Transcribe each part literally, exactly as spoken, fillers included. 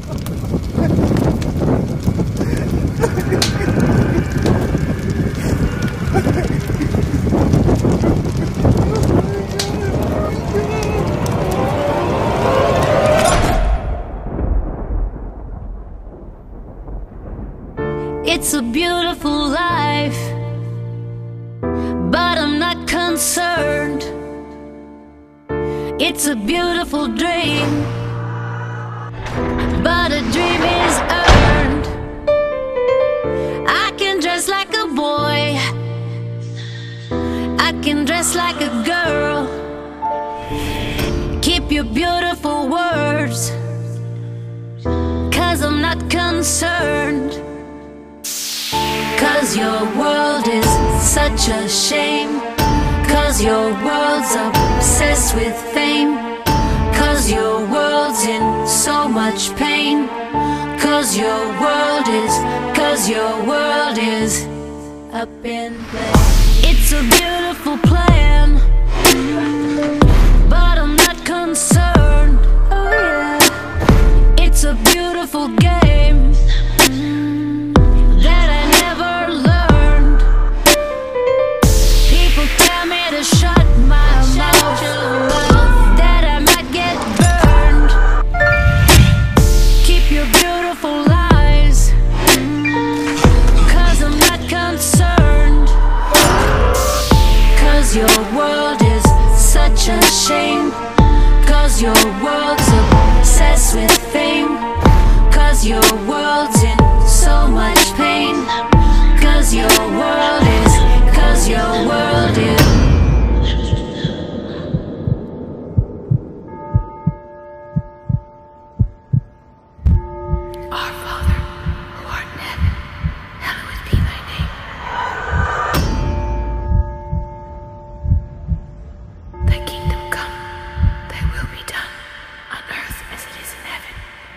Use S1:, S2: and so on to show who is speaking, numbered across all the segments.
S1: It's a beautiful life, but I'm not concerned. It's a beautiful dream, but a dream is earned. I can dress like a boy, I can dress like a girl. Keep your beautiful words, 'cause I'm not concerned. 'Cause your world is such a shame, 'cause your world's obsessed with fame, 'cause your world's in so much pain, 'cause your world is, 'cause your world is up in play. It's a beautiful plan, but I'm not concerned. Oh yeah, it's a beautiful game that I never learned. People tell me to shut my mouth, that I might get burned. Keep your beautiful lies, 'cause I'm not concerned. 'Cause your world is such a shame, 'cause your world's obsessed with fame, 'cause your world's in so much pain, 'cause your world is, 'cause your world is.
S2: Our Father, who art in heaven, hallowed be thy name. Thy kingdom come, thy will be done, on earth as it is in heaven.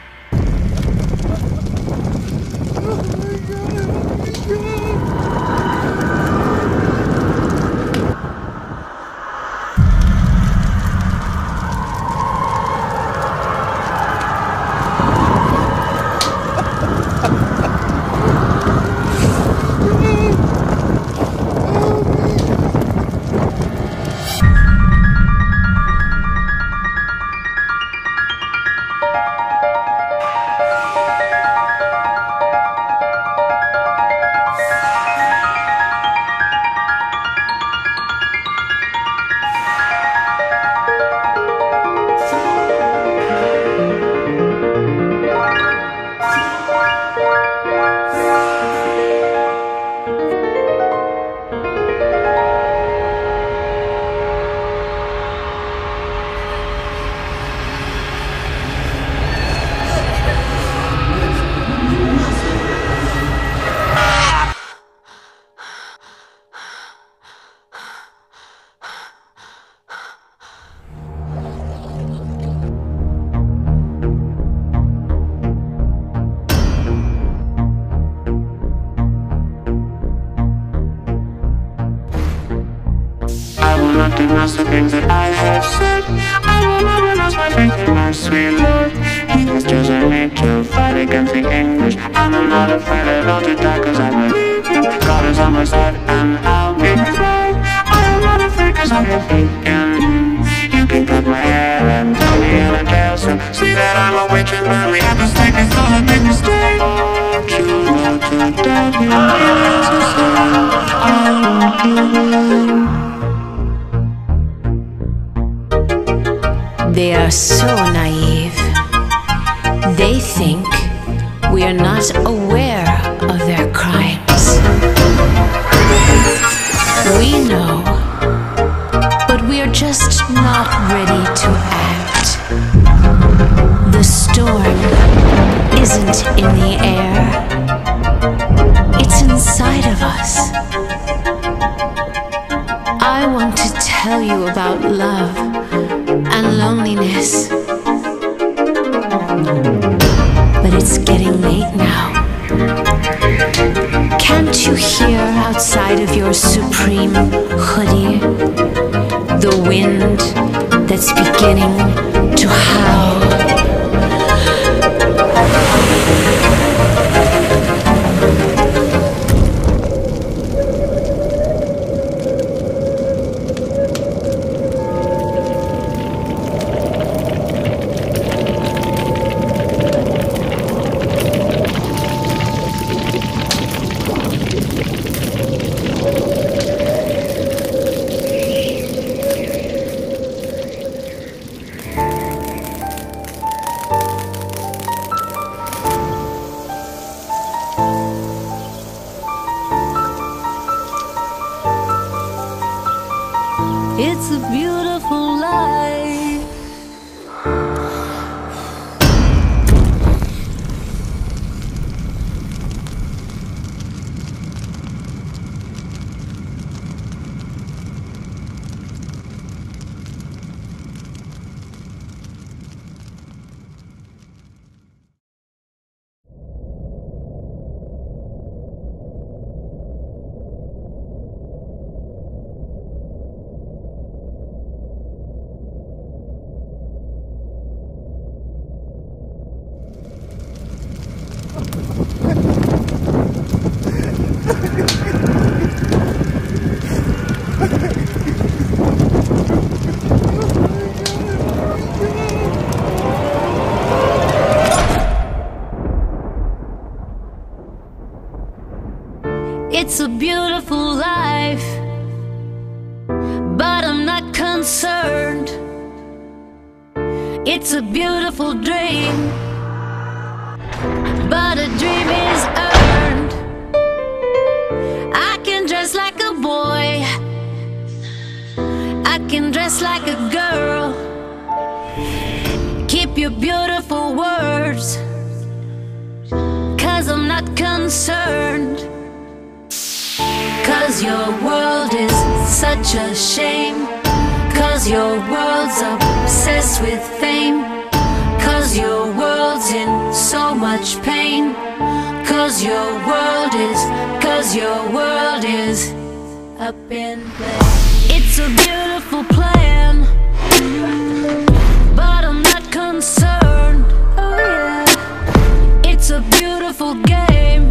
S3: Not do most of the things that I have said. I will never lose my faith in my sweet Lord. He has chosen me to fight against the English, and I'm not afraid at all to die, 'cause I believe God is on my side and I'll be fine. I am not afraid 'cause I have faith in Him. You can cut my hair and put me in a jail cell, see that I'm a witch and burn me at the stake. It's not a big mistake. Don't you know to doubt me? It's a sin I won't do.
S1: They are so naive. They think we are not aware of their crimes. We know, but we are just not ready to act. The storm isn't in the air, it's inside of us. I want to tell you about love and loneliness, but it's getting late now. Can't you hear outside of your supreme hoodie the wind that's beginning to howl? It's a beautiful life, but I'm not concerned. It's a beautiful dream, but a dream is earned. I can dress like a boy, I can dress like a girl. Keep your beautiful words, 'cause I'm not concerned. 'Cause your world is such a shame, 'cause your world's obsessed with fame, 'cause your world's in so much pain, 'cause your world is, 'cause your world is up in play. It's a beautiful plan, but I'm not concerned. Oh yeah, it's a beautiful game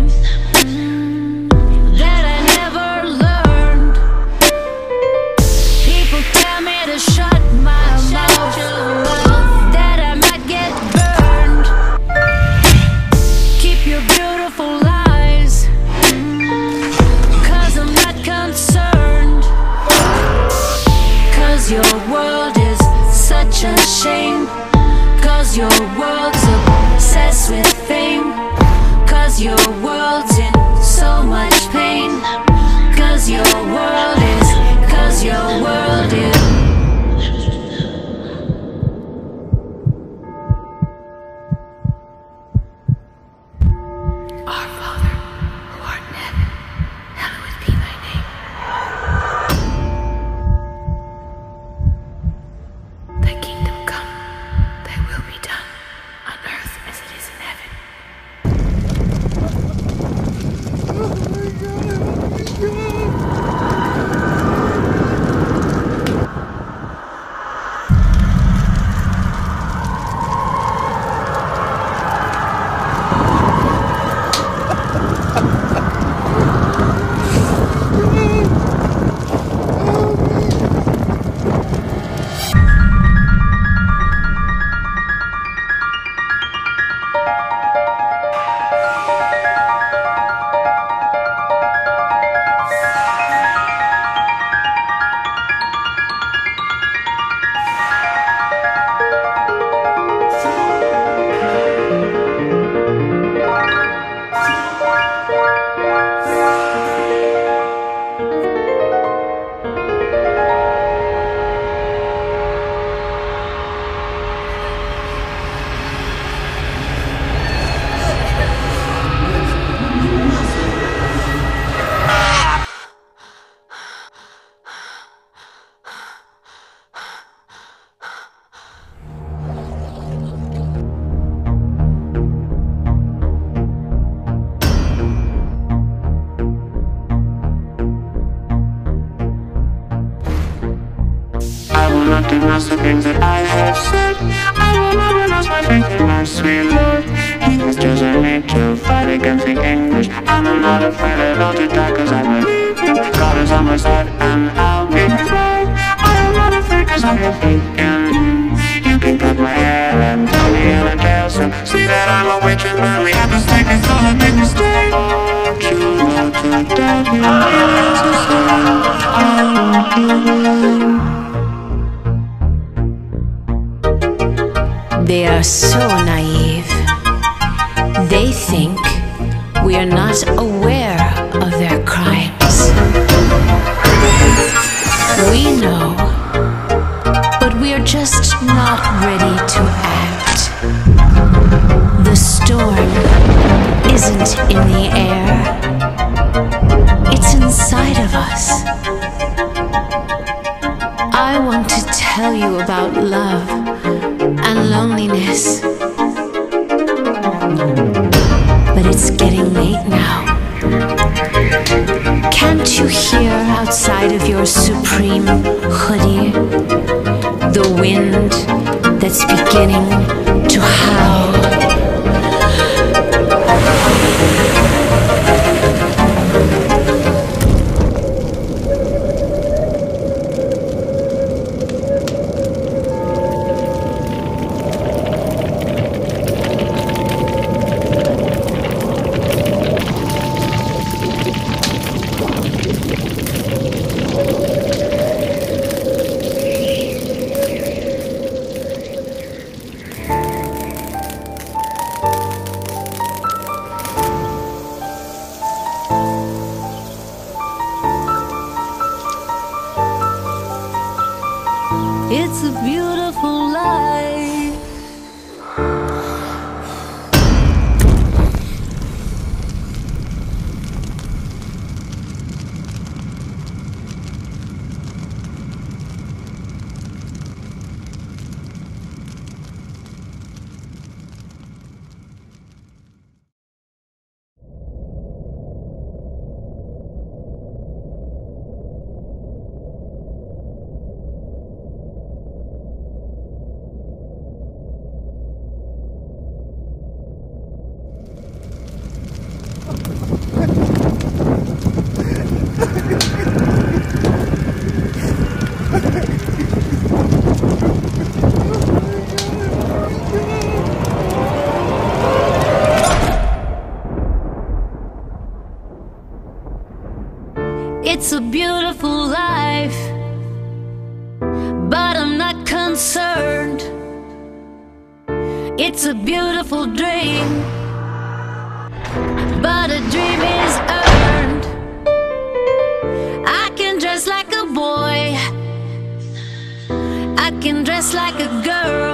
S1: that I never learned. People tell me to shut my mouth, that I might get burned. Keep your beautiful lies, 'cause I'm not concerned. 'Cause your world is such a shame, 'cause your world's obsessed with fame, 'cause your world's in so much pain, 'cause your world is, 'cause your world is.
S2: Our Father, who art in heaven, hallowed be thy name. Thy kingdom come, thy will be done, on earth as it is in heaven.
S3: not to lost the things that I have said. I will never lose my faith in my sweet Lord. He has chosen me to fight against the English. I'm not afraid at all to die, cause I believe God is on my side and I'll be fine. I am not afraid cause I have faith in you. You can cut my hair and tell me in a jail cell. See that I'm a witch and only have to stay cause all I make me stay. Won't you want to die? To say I want you.
S4: They are so naive. They think we are not aware of their crimes. We know, but we are just not ready to act. The storm isn't in the air, it's inside of us. I want to tell you about love and loneliness, but it's getting late now. Can't you hear outside of your supreme hoodie the wind that's beginning to howl?
S1: It's a beautiful life, but I'm not concerned. It's a beautiful dream, but a dream is earned. I can dress like a boy, I can dress like a girl.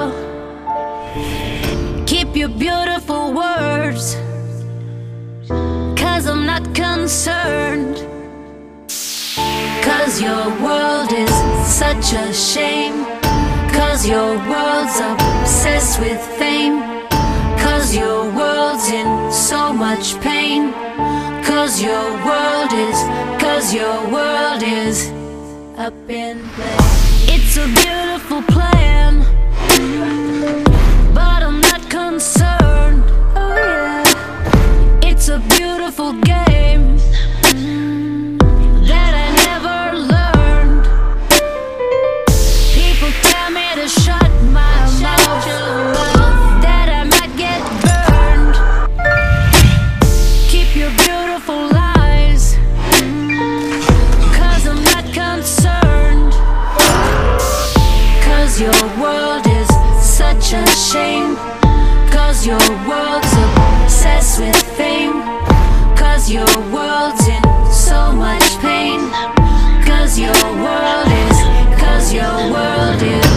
S1: Keep your beautiful words, 'cause I'm not concerned. 'Cause your world is such a shame, 'cause your world's obsessed with fame, 'cause your world's in so much pain, 'cause your world is, 'cause your world is up in flames. It's a beautiful plan, but I'm not concerned. Oh yeah, it's a beautiful game that I never learned. People tell me to shut my mouth, that I might get burned. Keep your beautiful lies, 'cause I'm not concerned. 'Cause your world is such a shame, 'cause your world's obsessed with fame, 'cause your world's in so much pain, 'cause your world is, 'cause your world is.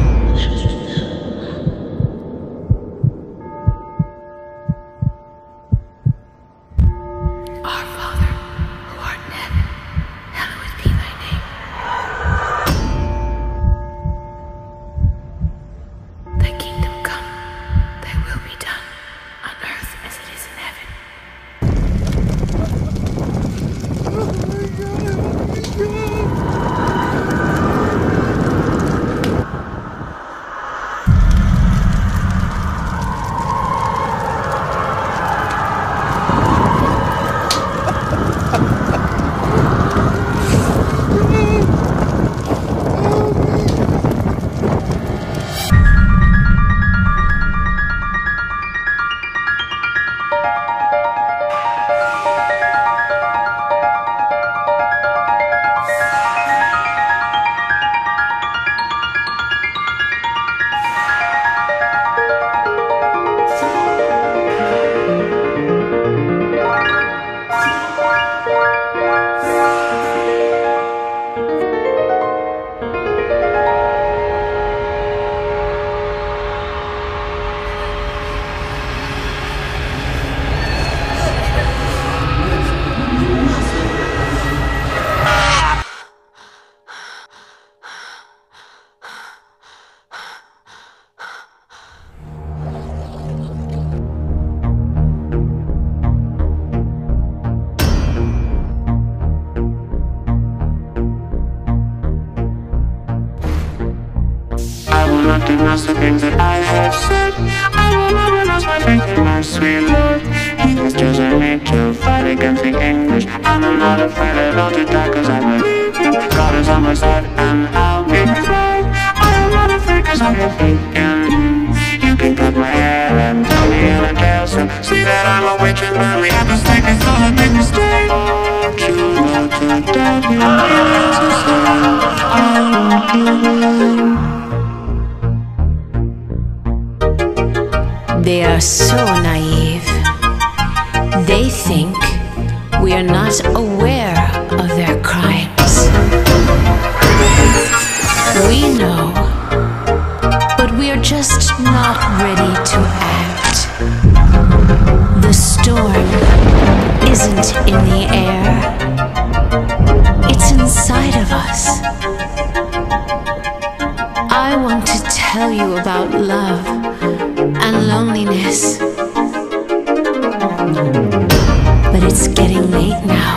S2: Our Father, who art in heaven, hallowed be thy name. Thy kingdom come, thy will be done, on earth as it is in heaven.
S3: I will not denounce the things that I have said. I will not renounce my faith in my sweet Lord. He has chosen me to fight against the English. And I'm not afraid at all to die, 'cause I believe him. God is on my side and I'll be fine. I am not afraid 'cause I have faith in him. You can cut my hair and throw me in a jail cell. See that I'm a witch and really have to stay, 'cause I make a mistake. Oh, true love to death, you have to say. I won't give in.
S4: They are so naive. They think we are not aware of their crimes. We know, but we are just not ready to act. The storm isn't in the air, it's inside of us. I want to tell you about love and loneliness, but it's getting late now.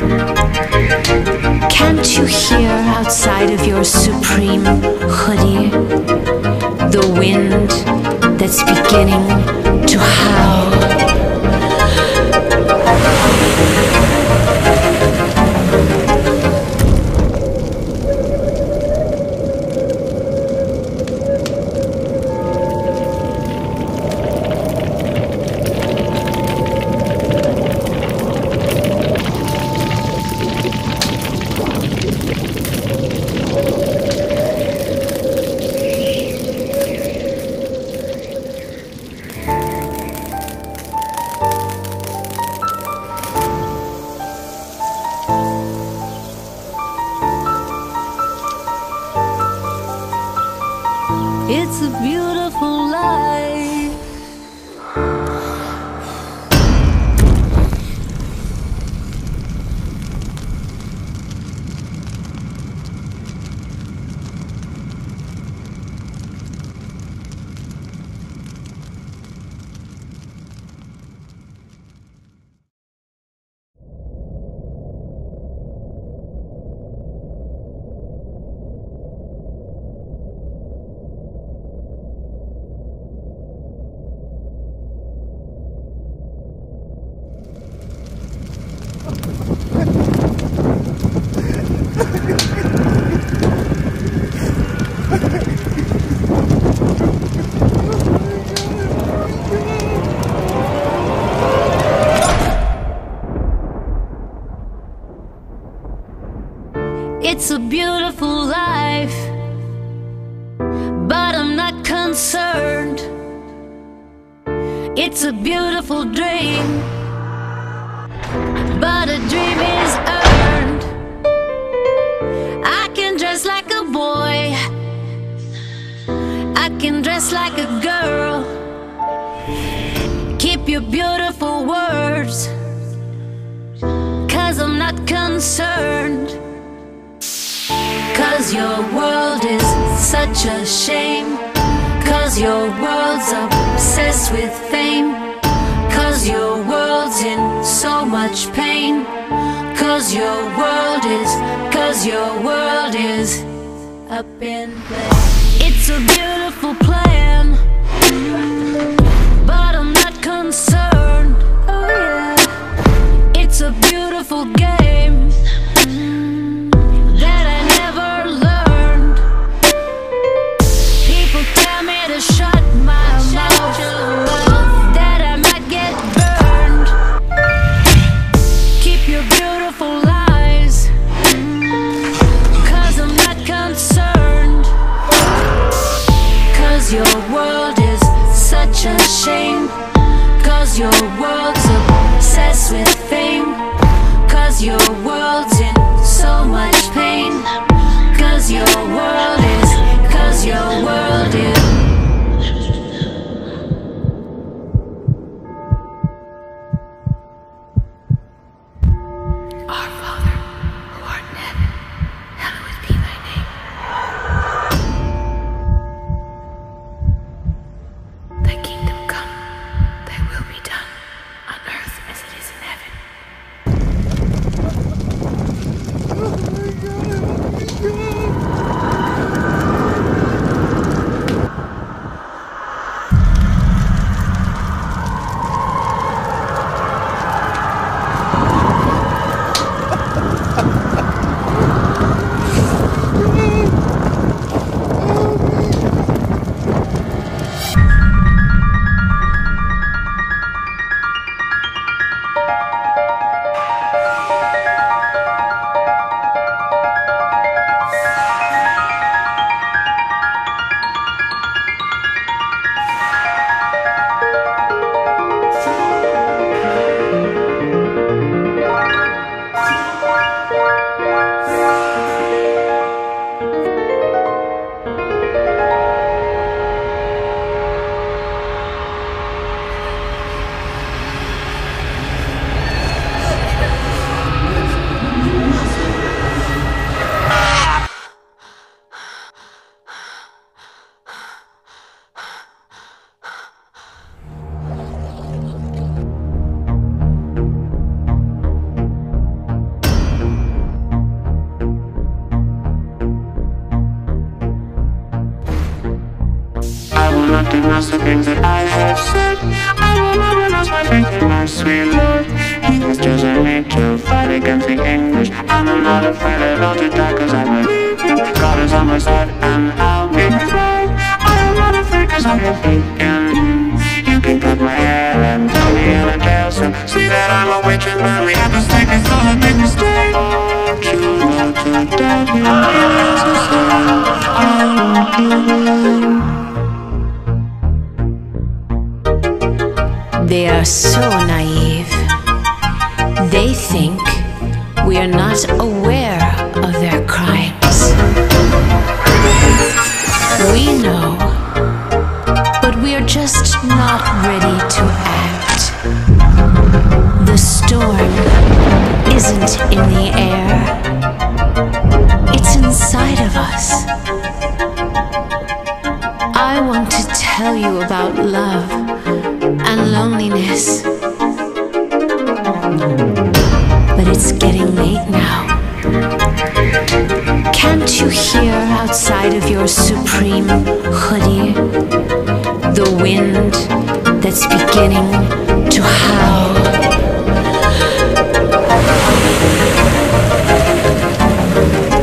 S4: Can't you hear outside of your supreme hoodie the wind that's beginning to howl?
S1: It's a beautiful life, but I'm not concerned. It's a beautiful dream, but a dream is earned. I can dress like a boy, I can dress like a girl. Keep your beautiful words, 'cause I'm not concerned. 'Cause your world is such a shame, 'cause your world's obsessed with fame, 'cause your world's in so much pain, 'cause your world is, 'cause your world is up in play. It's a beautiful plan, but I'm not concerned. Oh yeah, it's a beautiful game that I never learned. People tell me to shut my mouth, that I might get burned. Keep your beautiful lies, 'cause I'm not concerned. 'Cause your world is such a shame, 'cause your world's obsessed with fame, 'cause your world's in so much pain, 'cause your world is, 'cause your world is.
S2: Our Father, who art in heaven, hallowed be thy name. Thy kingdom come, thy will be done, on earth as it is in heaven.
S3: not do most of the things that I have said. I will never lose my faith in my sweet Lord. He has chosen me to fight against the English, and I'm not afraid at all to die, cause I believe God is on my side and I'll be fine. I am not afraid cause I have faith in Him. You can cut my hair and tell me in a tale, so see that I'm a witch and then we have to stay, cause all a big mistake. Oh, true love to death, it's a sin I won't do.
S4: They are so naive. They think we are not aware of their crimes. We know, but we are just not ready to act. The storm isn't in the air, it's inside of us. I want to tell you about love and loneliness, but it's getting late now. Can't you hear outside of your supreme hoodie the wind that's beginning to howl?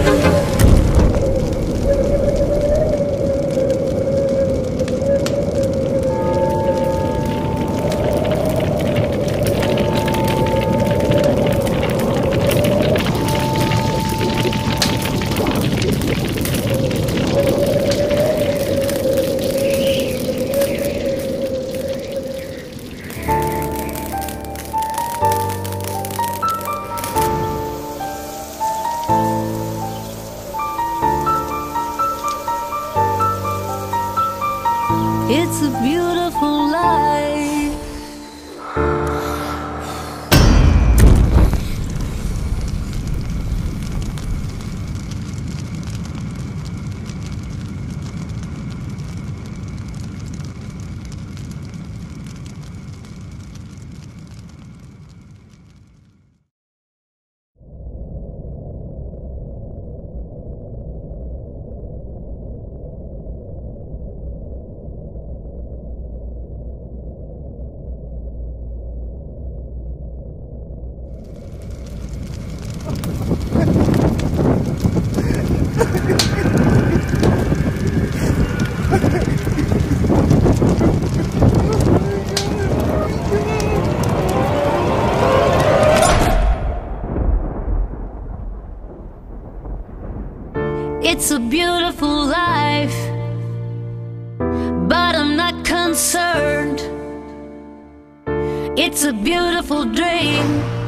S1: It's a beautiful dream,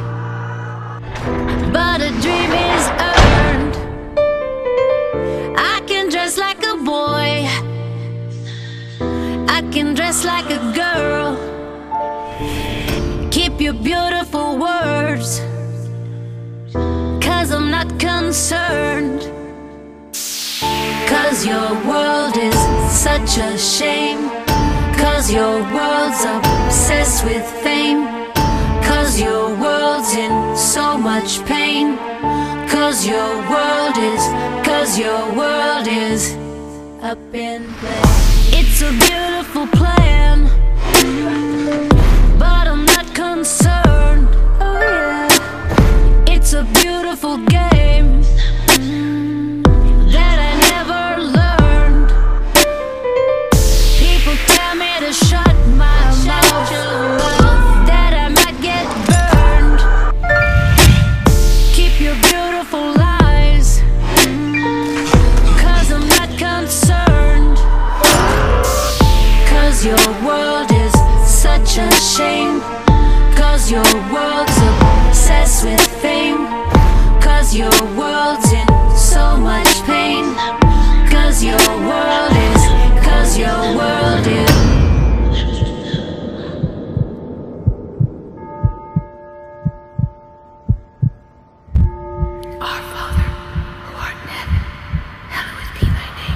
S1: but a dream is earned. I can dress like a boy, I can dress like a girl. Keep your beautiful words, 'cause I'm not concerned. 'Cause your world is such a shame, 'cause your world's obsessed with fame, 'cause your world's in so much pain, 'cause your world is, 'cause your world is up in play. It's a beautiful plan, but I'm not concerned. Oh yeah, it's a beautiful game that I never learned. People tell me to shut my mouth, that I might get burned. Keep your beautiful lies, 'cause I'm not concerned. 'Cause your world is such a shame, 'cause your world's obsessed with fame, 'cause your world's in so much pain, 'cause your world is, 'cause your world is.
S2: Our Father, who art in heaven, hallowed be thy name.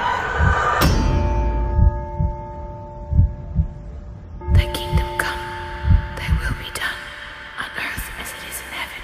S2: Thy kingdom come, thy will be done, on earth as it is in heaven.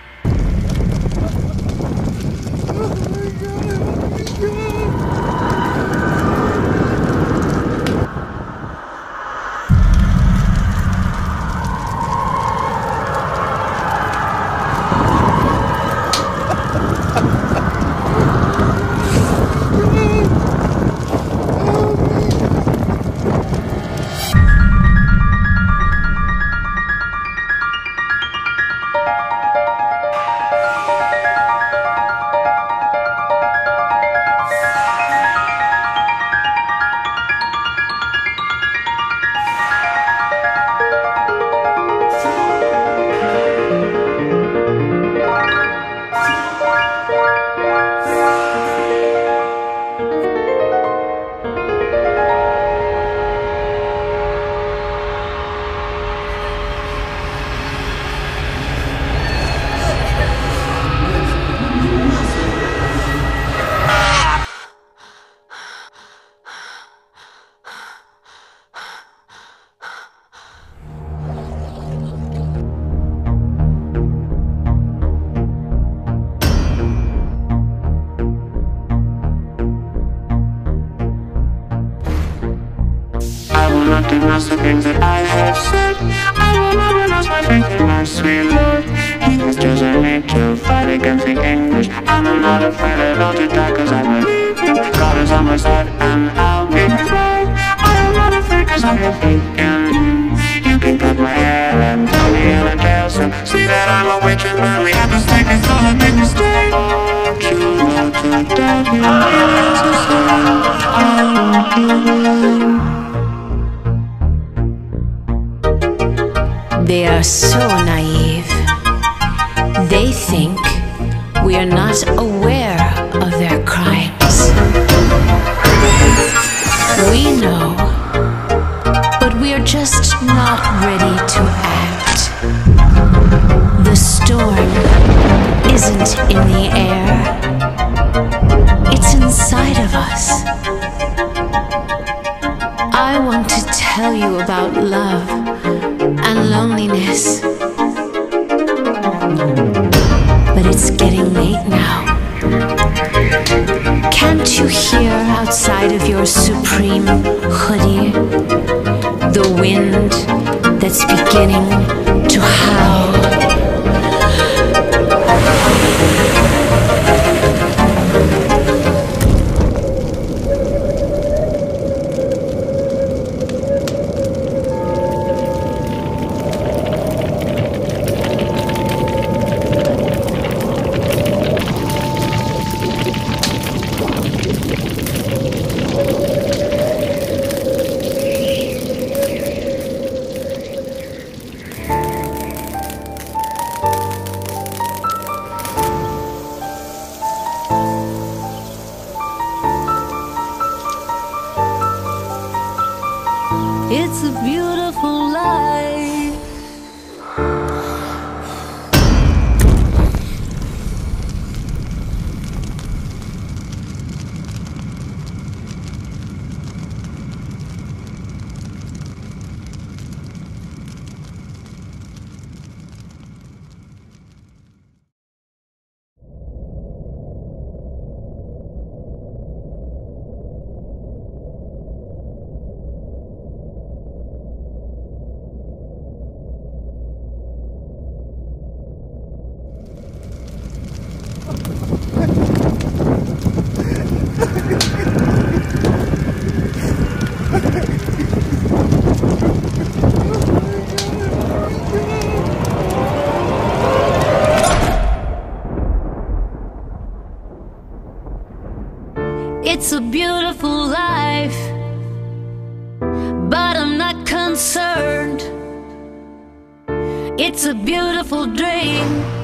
S3: I will not denounce the things that I have said. I will not renounce my faith in my sweet Lord. He has chosen me to fight against the English. I'm not afraid at all to die, 'cause I believe in God is on my side and I'll be fine. I am not afraid, 'cause I have faith in you. You can cut my hair and throw me in a jail cell. See that I'm a witch and really have to stay, 'cause all I make mistakes. Don't you want to die? It's a sin. I want you.
S4: They are so naive. They think we are not aware of their crimes. We know, but we are just not ready to act. The storm isn't in the air, it's inside of us. I want to tell you about love and loneliness, but it's getting late now. Can't you hear outside of your supreme hoodie the wind that's beginning to howl?
S1: It's a beautiful dream,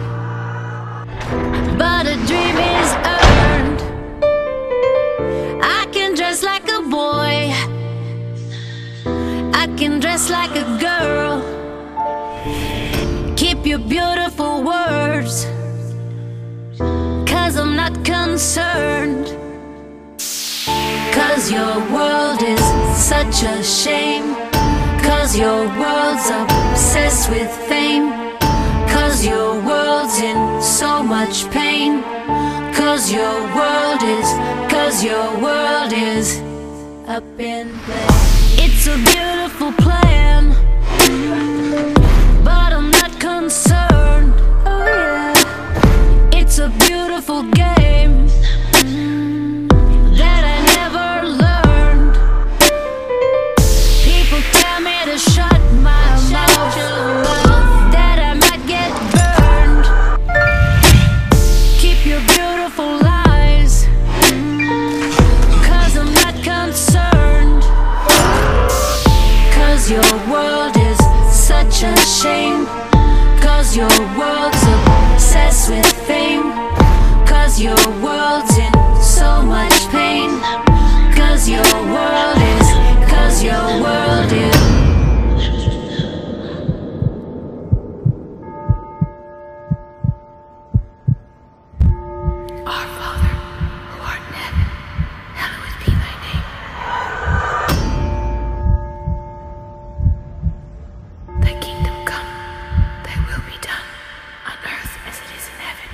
S1: but a dream is earned. I can dress like a boy, I can dress like a girl. Keep your beautiful words, 'cause I'm not concerned. 'Cause your world is such a shame, 'cause your world's obsessed with fame, 'cause your world's in so much pain, 'cause your world is, 'cause your world is up in play. It's a beautiful plan, but I'm not concerned. Oh yeah, it's a beautiful game that I never learned. People tell me to shut my mouth, that I might get burned. Keep your beautiful lies, 'cause I'm not concerned. 'Cause your world is such a shame, 'cause your world's obsessed with fame, 'cause your world's in so much pain, 'cause your world is, 'cause your world is.
S2: Our Father, who art in heaven, hallowed be thy name. Thy kingdom come, thy will be done, on earth as it is in heaven.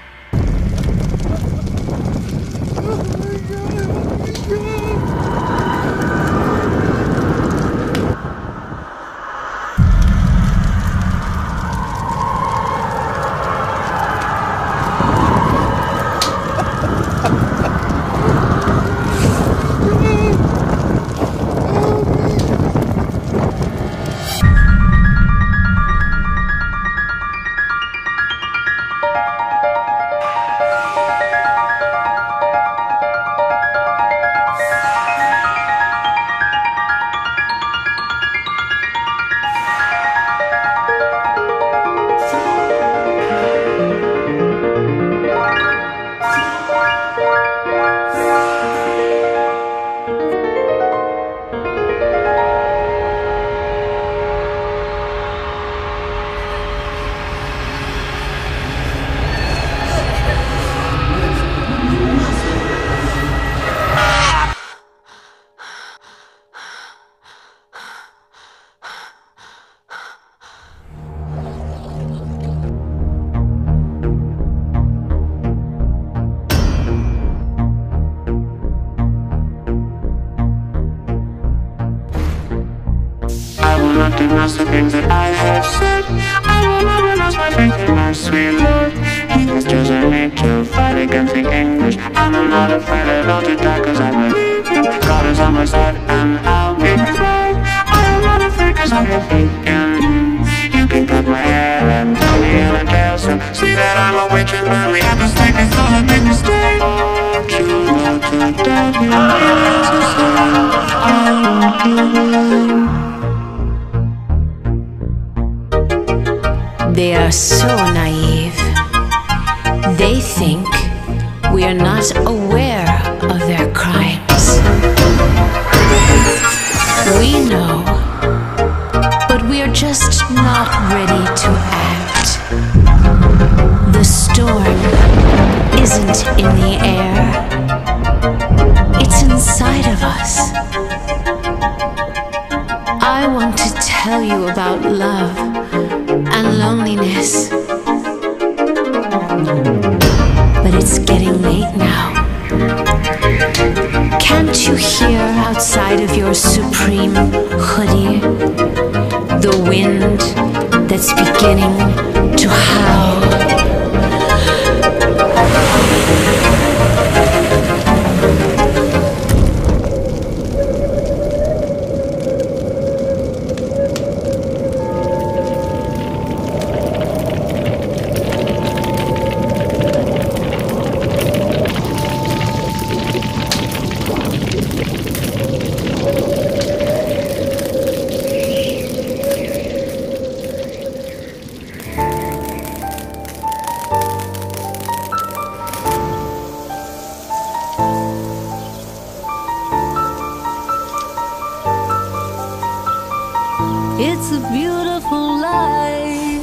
S3: I will not denounce the things that I have said. I will not renounce my faith in my sweet Lord. He has chosen me to fight against the English. And I'm not afraid at all to die, 'cause I believe him. God is on my side and I'll be fine. I am not afraid 'cause I have faith in him. You can cut my hair and throw me in a jail cell. See that I'm a witch and really have to stay, 'cause I make a mistake. Oh, true love to death, it's a sin. I won't give in.
S4: They are so naive. They think we are not aware of their crimes. We know, but we are just not ready to act. The storm isn't in the air, it's inside of us. I want to tell you about love and loneliness, but it's getting late now. Can't you hear outside of your supreme hoodie the wind that's beginning to howl?
S1: beautiful life.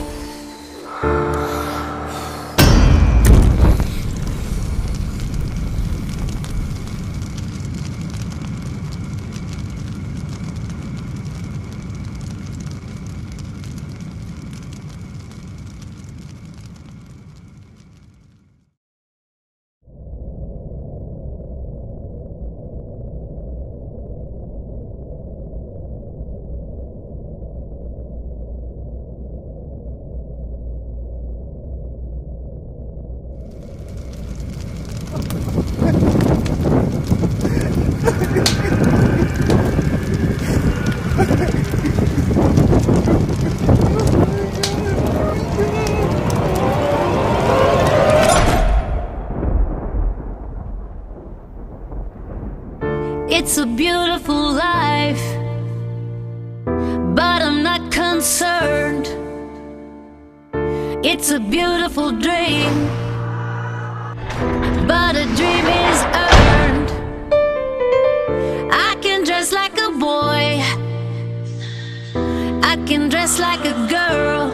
S1: It's a beautiful life, but I'm not concerned. It's a beautiful dream, but a dream is earned. I can dress like a boy, I can dress like a girl.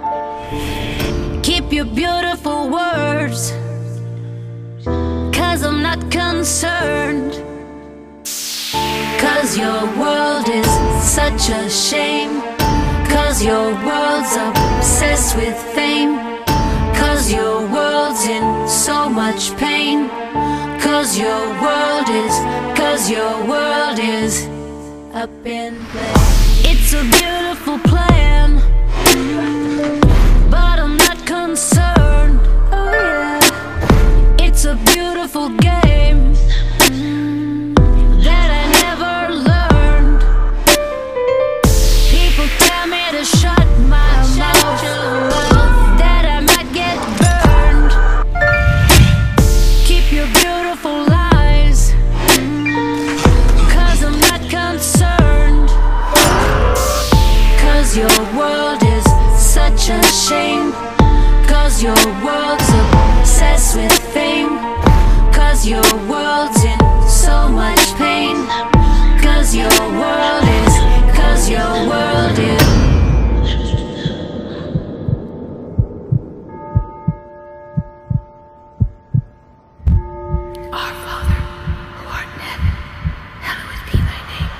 S1: Keep your beautiful words, 'cause I'm not concerned. 'Cause your world is such a shame, 'cause your world's obsessed with fame, 'cause your world's in so much pain, 'cause your world is, 'cause your world is up in play. It's a beautiful plan, but I'm not concerned. Oh yeah, it's a beautiful game that I never learned. People tell me to shut my mouth, that I might get burned. Keep your beautiful lies, 'cause I'm not concerned. 'Cause your world is such a shame, 'cause your world's obsessed with fame, 'cause your world's in so much pain, 'cause your world is, 'cause your world is.
S2: Our Father, who art in heaven, hallowed be thy name.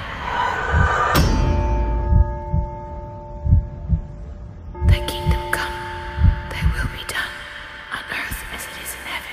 S2: Thy kingdom come, thy will be done, on earth as it is in heaven.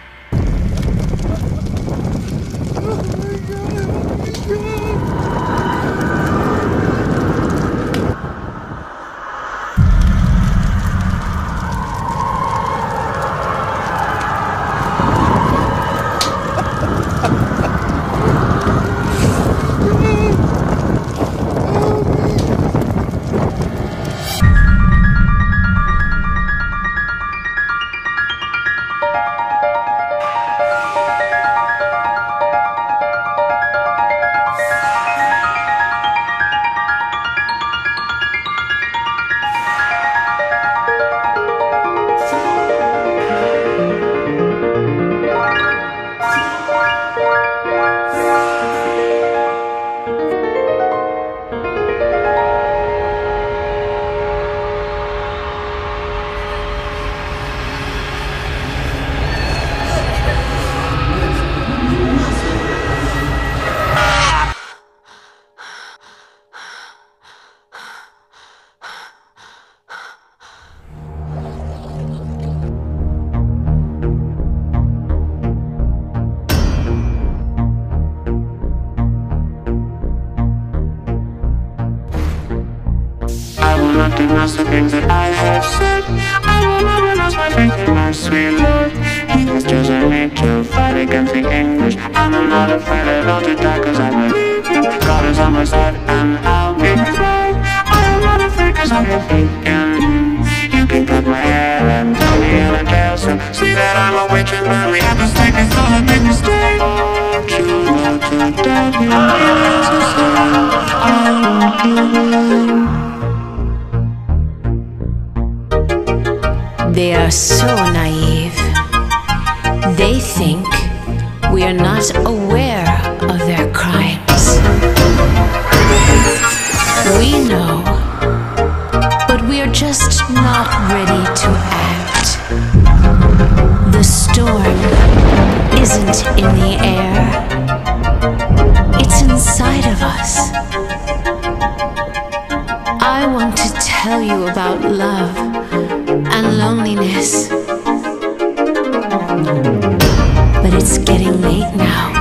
S3: not do most of the things that I have said. I will never lose my faith in my sweet Lord. He has chosen me to fight against the English. And I'm not afraid at all to die, cause I believe God is on my side and I'll be fine. I am not afraid cause I have faith in Him. You can cut my hair and throw me in a jail cell. See that I'm a witch and then we have to stay cause all I make mistakes. Oh, true love to death, yes, I say I won't do.
S4: They are so naive. They think we are not aware of their crimes. We know we're just not ready to act. The storm isn't in the air, it's inside of us. I want to tell you about love and loneliness, but it's getting late now.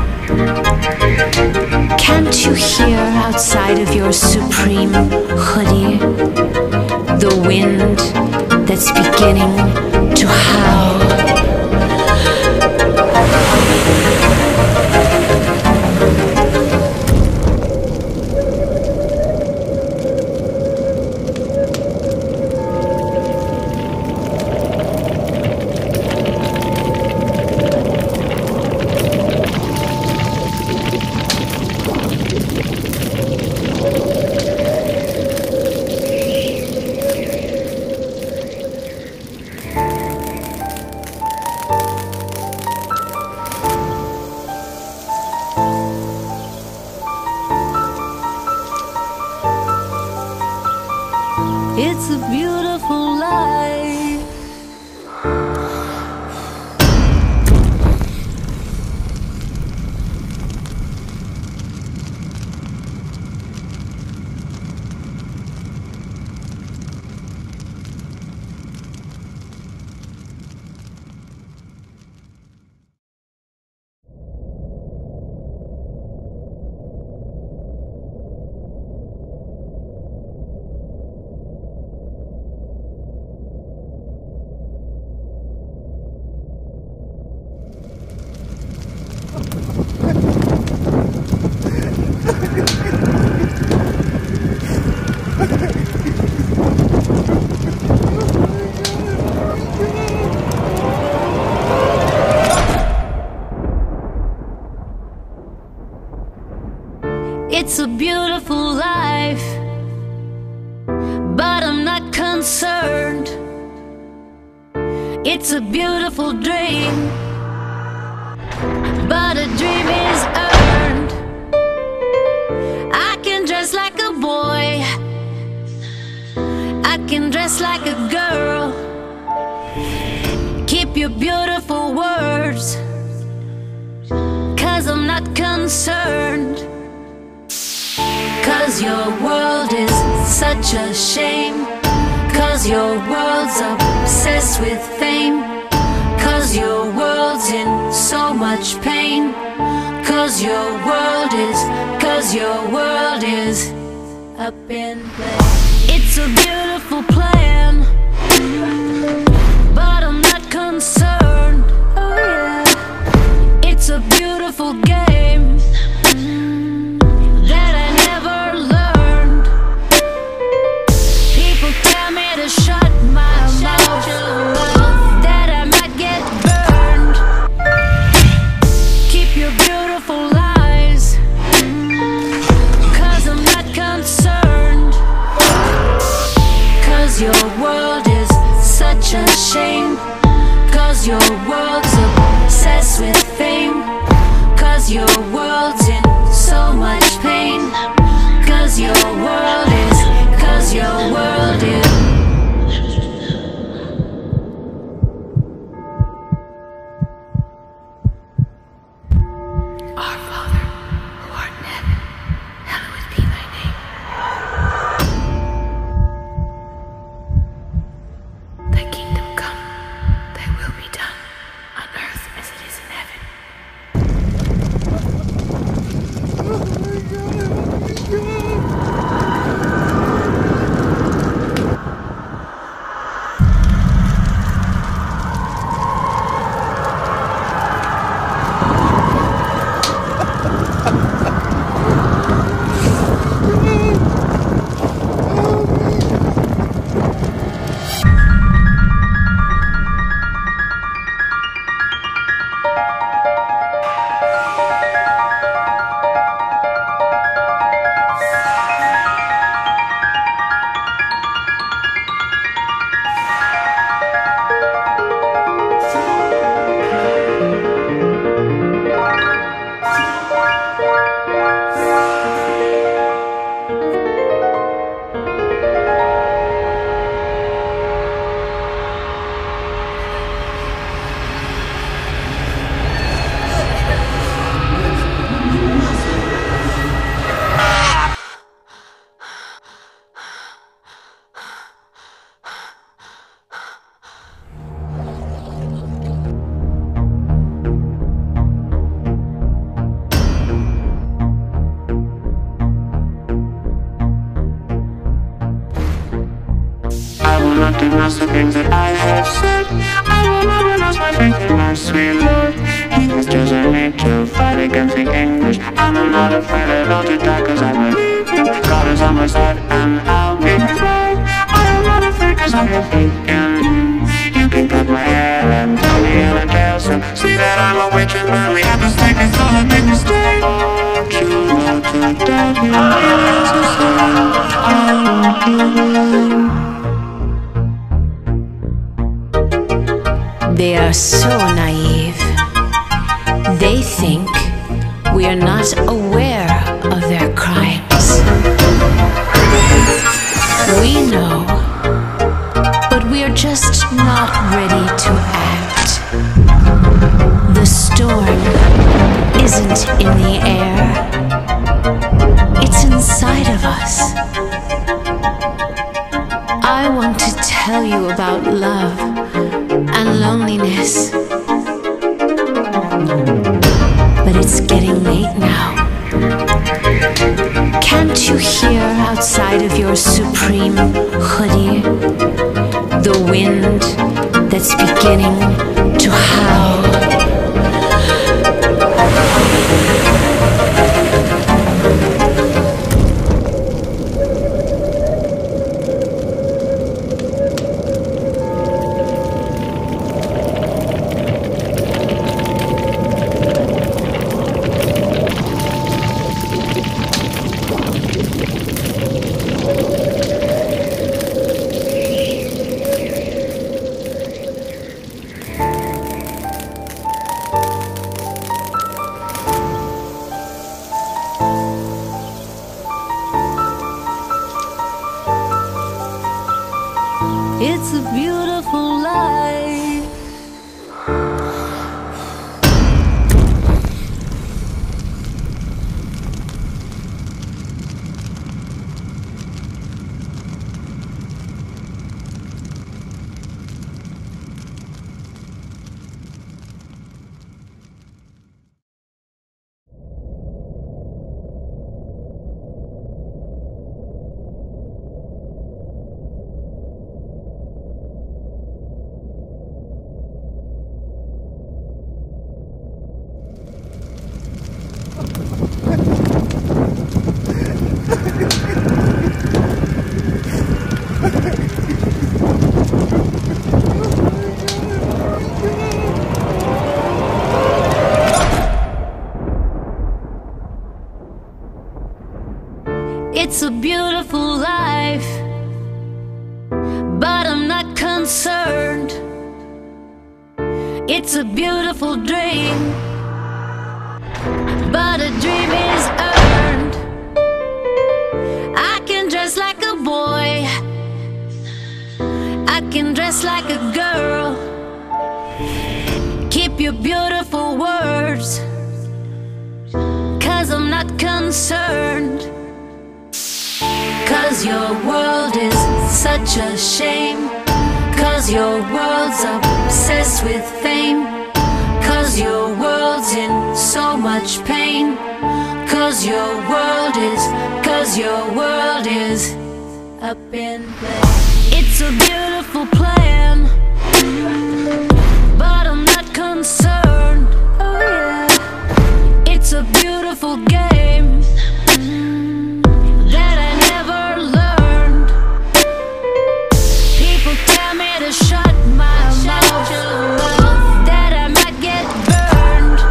S4: Can't you hear outside of your supreme hoodie the wind that's beginning to howl?
S1: It's a beautiful life. It's a beautiful life, but I'm not concerned. It's a beautiful dream, but a dream is earned. I can dress like a boy, I can dress like a girl. Keep your beautiful words, 'cause I'm not concerned. 'Cause your world is such a shame, 'cause your world's obsessed with fame, 'cause your world's in so much pain, 'cause your world is, 'cause your world is up in play. It's a beautiful plan, but I'm not concerned. Oh yeah, it's a beautiful game that I never learned. People tell me to shut my mouth, that I might get burned. Keep your beautiful lies, 'cause I'm not concerned. 'Cause your world is such a shame, 'cause your world's obsessed with fame, 'cause your world's in so much pain, 'cause your world is, 'cause your world is.
S2: Our Father, who art in heaven, hallowed be thy name. Thy kingdom come, thy will be done, on earth as it is in heaven.
S3: I will not denounce the things that I have said. I will never lose my faith in my sweet Lord. He has chosen me to fight against the English. I'm not afraid at all to die, cause I believe in God is on my side and I'll be fine. I am not afraid cause I have faith in you. You can cut my hair and throw me in a jail cell. See that I'm a witch and lonely at the stake is all that make me stay. Won't you know to death? To say I want you.
S4: They are so naive. They think we are not aware of their crimes. We know, but we are just not ready to act. The storm isn't in the air, it's inside of us. I want to tell you about love and loneliness, but it's getting late now. Can't you hear outside of your supreme hoodie the wind that's beginning to howl?
S1: It's a beautiful life. It's a beautiful life, but I'm not concerned. It's a beautiful dream, but a dream is earned. I can dress like a boy, I can dress like a girl. Keep your beautiful words, cause I'm not concerned. Cause your world is such a shame. Cause your world's obsessed with fame. Cause your world's in so much pain. Cause your world is, cause your world is up in flames. It's a beautiful plan, but I'm not concerned. Oh yeah. It's a beautiful game that I never learned. People tell me to shut my mouth, that I might get burned.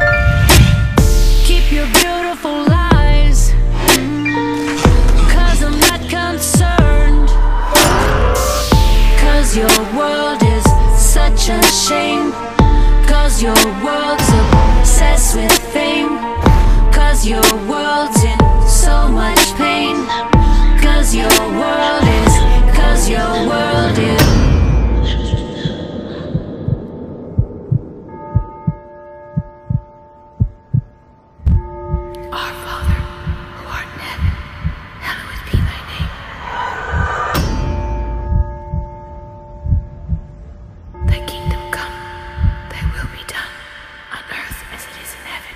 S1: Keep your beautiful lies, cause I'm not concerned. Cause your world is such a shame. Cause your world's obsessed with fame. Cause your world's in so much pain. Cause your world is, cause your world is.
S2: Our Father, who art in heaven, hallowed be thy name. Thy kingdom come, thy will be done, on earth as it is in heaven.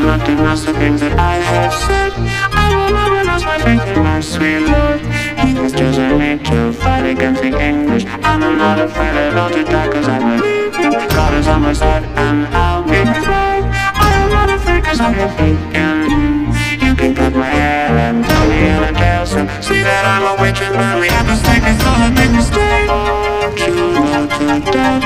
S3: will not denounce the things that I have said. I will not renounce my faith in my sweet Lord. He has chosen me to fight against the English. I'm not afraid at all to die, cause I believe God is on my side and I'll be fine. I am not afraid cause I have faith in Him. You can cut my hair and throw me in a jail cell. See that I'm a witch and burn me at the stake because I make a mistake. Won't you go to death?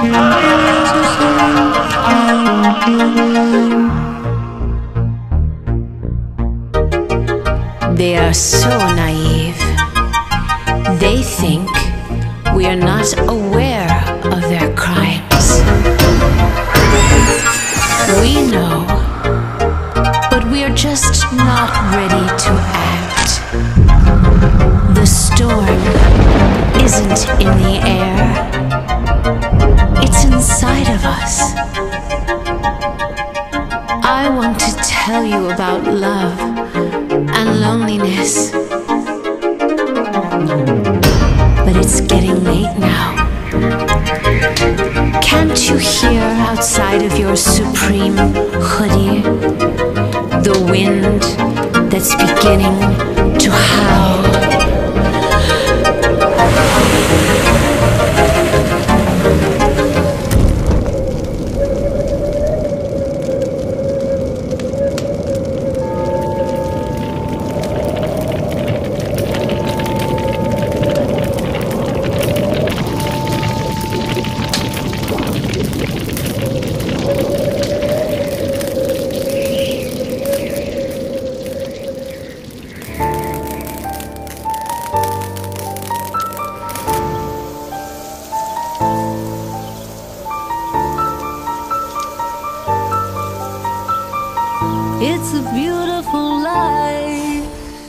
S4: They are so naive. They think we are not aware of their crimes. We know, but we are just not ready to act. The storm isn't in the air, it's inside of us. I want to tell you about love and loneliness, but it's getting late now. Can't you hear outside of your supreme hoodie the wind that's beginning to howl?
S1: It's a beautiful life.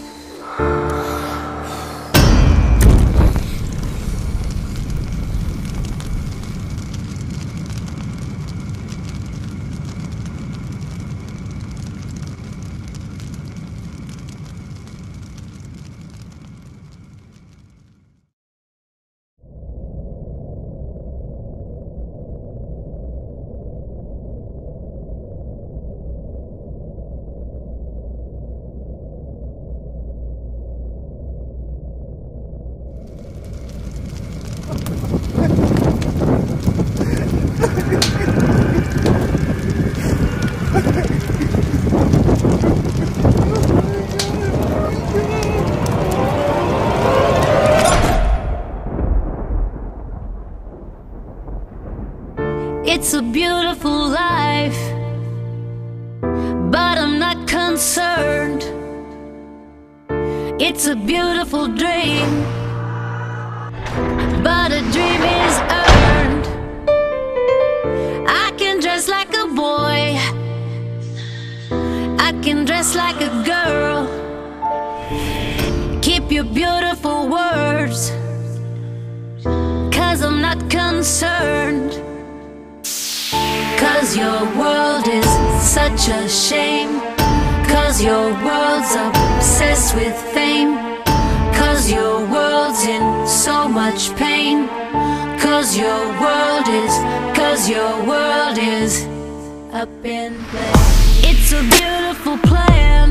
S1: It's a beautiful life, but I'm not concerned. It's a beautiful dream, but a dream is earned. I can dress like a boy, I can dress like a girl. Keep your beautiful words, cause I'm not concerned. Cause your world is such a shame. Cause your world's obsessed with fame. Cause your world's in so much pain. Cause your world is, cause your world is up in play. It's a beautiful plan,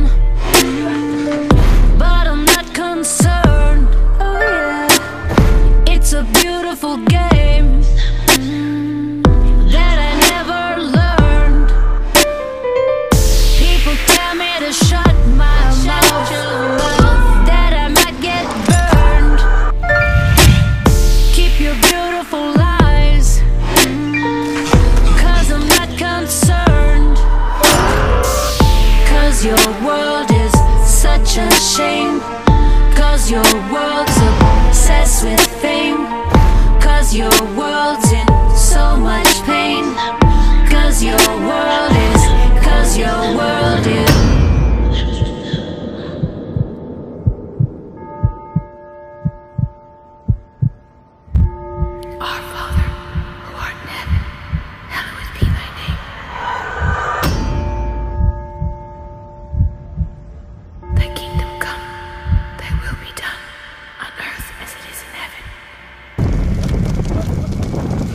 S1: but I'm not concerned. Oh yeah. It's a beautiful game that I never learned. People tell me to shut my mouth, that I might get burned. Keep your beautiful lies, cause I'm not concerned. Cause your world is such a shame. Cause your world's obsessed with fame. Cause your world's in so much pain. Cause your world is, cause your world is.
S2: Our Father, who art in heaven, hallowed be thy name. Thy kingdom come, thy will be done, on earth as it is in heaven.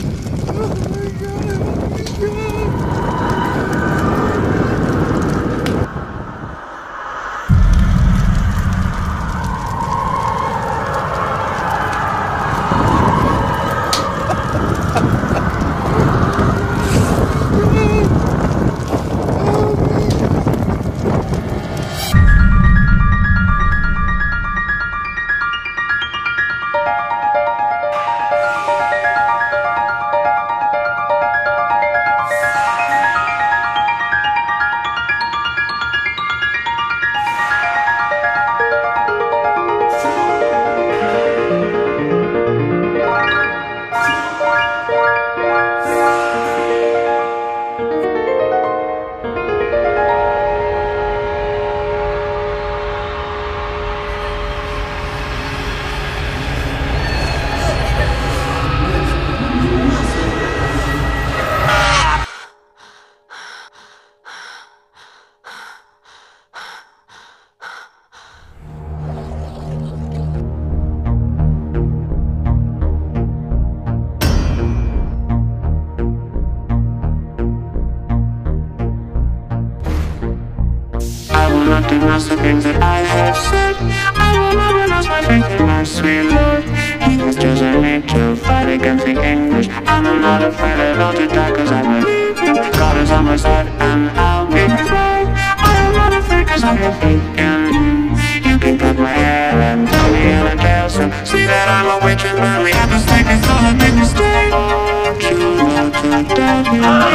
S3: will not denounce the things that I have said. I will not renounce my faith in my sweet Lord. He has chosen me to fight against the English. I'm not afraid at all to die, cause I believe God is on my side and I'll be fine. I'm not afraid cause I have faith in Him. You can cut my hair and put me in a jail cell. See that I'm a witch and burn me at the stake. It's gonna make me stay. Won't you go to death?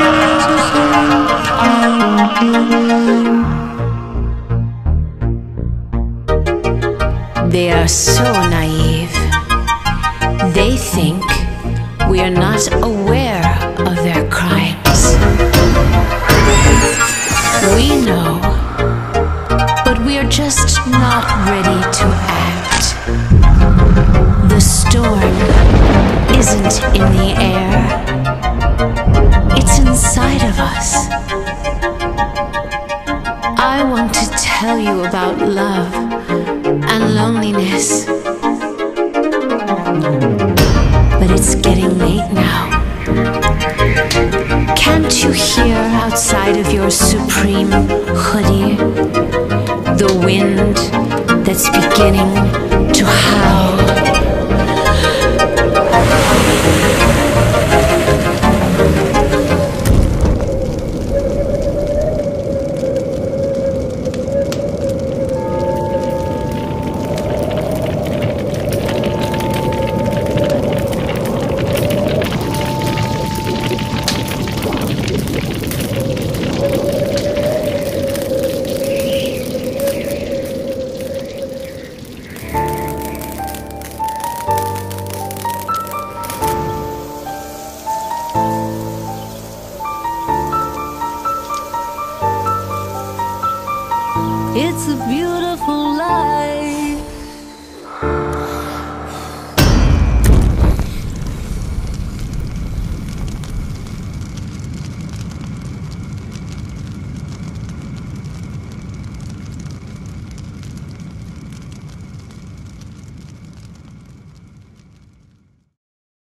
S4: They are so naive. They think we are not aware of their crimes. We know, but we are just not ready to act. The storm isn't in the air, it's inside of us. I want to tell you about love and loneliness, but it's getting late now. Can't you hear outside of your supreme hoodie the wind that's beginning to howl?